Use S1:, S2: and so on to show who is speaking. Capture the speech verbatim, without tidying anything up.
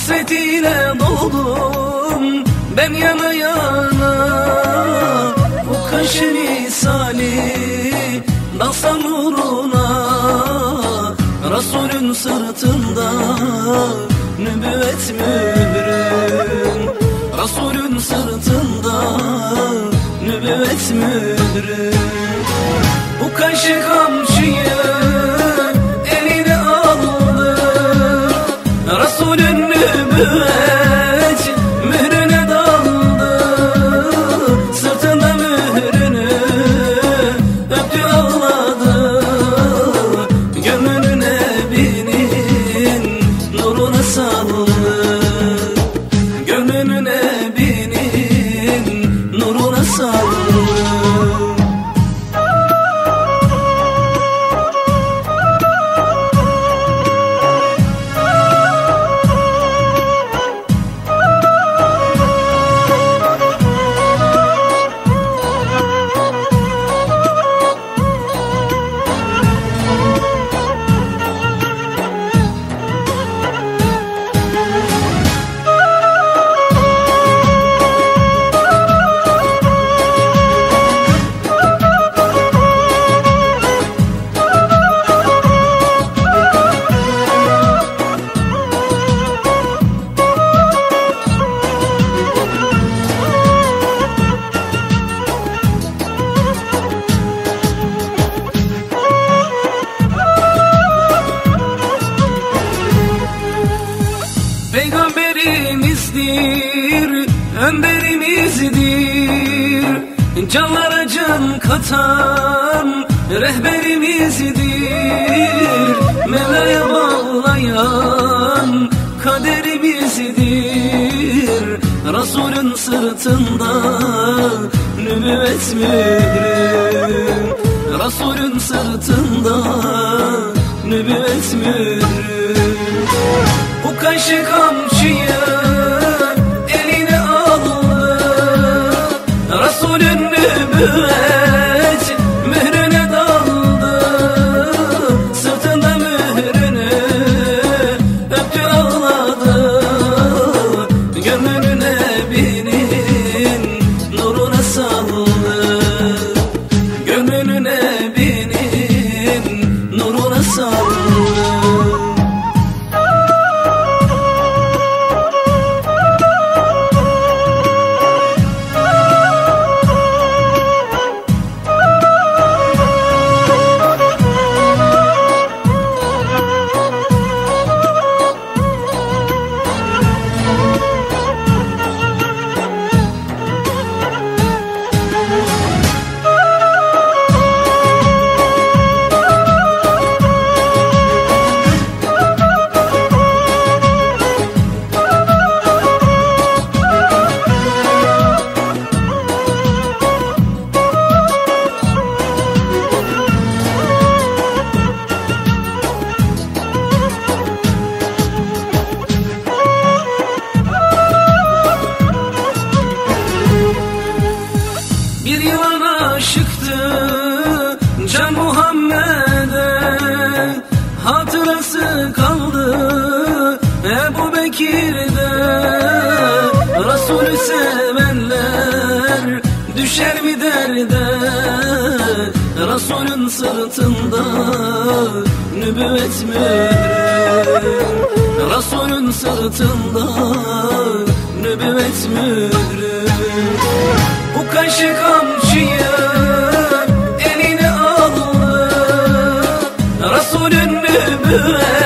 S1: Hasretiyle doldum ben yana yana, bu kaşı misali dalsam nuruna. Resulün sırtında nübüvvet mührüm, Resulün sırtında nübüvvet mührüm. Bu kaşı kamçıyı eline aldı, Resulün nübüvvet mührüne daldı. Sırtında mührünü öptü ağladı, gönlünü Nebi'nin nuruna saldı, gönlünü Nebi'nin nuruna saldı. Peygamberimizdir, önderimizdir, canlara can katan rehberimizdir, Mevla'ya bağlayan kaderimizdir. Resulün sırtında nübüvvet mührüm, Resulün sırtında nübüvvet mührüm. Bu kaşı kamçıyı eline aldı, Resulün nübüvvet mührüne daldı. Sırtında mührünü öptü ağladı, gönlünü Nebi'nin nuruna saldı, gönlünü Nebi'nin nuruna saldı. Bir yılan aşıktı Can Muhammed'e, hatırası kaldı Ebu Bekir'de. Resulü sevenler düşer mi derde, Resulün sırtında nübüvvet mührüm, Resulün sırtında nübüvvet mührüm. Bu kaşı kamçıyı eline aldı, Resulün nübüvvet